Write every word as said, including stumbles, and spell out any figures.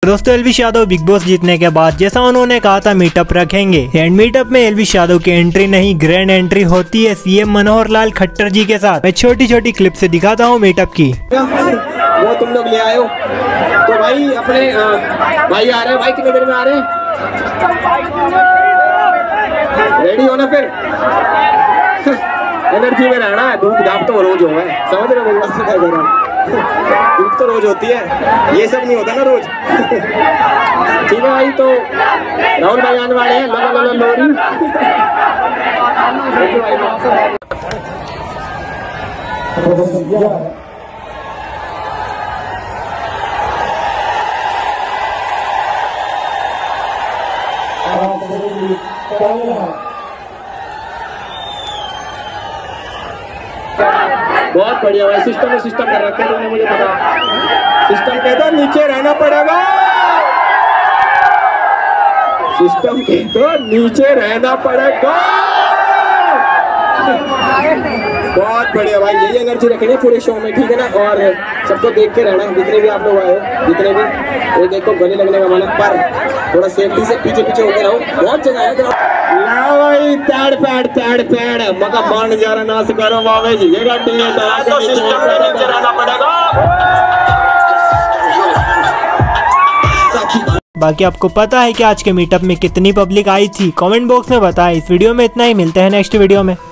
दोस्तों Elvish Yadav big boss जीतने के बाद जैसा उन्होंने कहा था मीटअप रखेंगे, एंड मीटअप में एलविश यादव की एंट्री नहीं ग्रैंड एंट्री होती है सीएम मनोहर लाल खट्टर जी के साथ। मैं छोटी छोटी क्लिप से दिखाता हूँ मीटअप की। वो तुम लोग ले आए हो तो भाई अपने आ, भाई आ रहे हैं, भाई कितने देर में आ रहे हैं? रेडी हो ना फिर एनर्जी में रहना है। धूप धाप तो रोज होगा, समझ रहे हो मेरी बात? क्या कर रहा हूँ, धूप तो रोज होती है, ये सब नहीं होता ना रोज। ठीक है भाई, तो राहुल भाई आने वाले हैं। ला ला ला लोरी बहुत बढ़िया भाई। सिस्टम में सिस्टम कर रखा है तुमने, मुझे पता। सिस्टम कहता नीचे रहना पड़ेगा, सिस्टम कहता नीचे रहना पड़ेगा। बहुत बढ़िया भाई, यही एनर्जी रखनी पूरे शो में, ठीक है ना? और सबको देख के रहना, जितने भी आप लोग आए हो, जितने भी, ये देखो गले लगने का मन, पर थोड़ा सेफ्टी से पीछे पीछे होकर रहो। बहुत जगह है भाई, पैड पैड पैड पैड मका मान जा रहा नाश करो बाबे जी, ये गाड़ी है तो सिस्टम में नीचे रहना पड़ेगा। बाकी आपको पता है कि आज के मीटअप में कितनी पब्लिक आई थी? कमेंट बॉक्स में बताएं। इस वीडियो में इतना ही, मिलते हैं नेक्स्ट वीडियो में।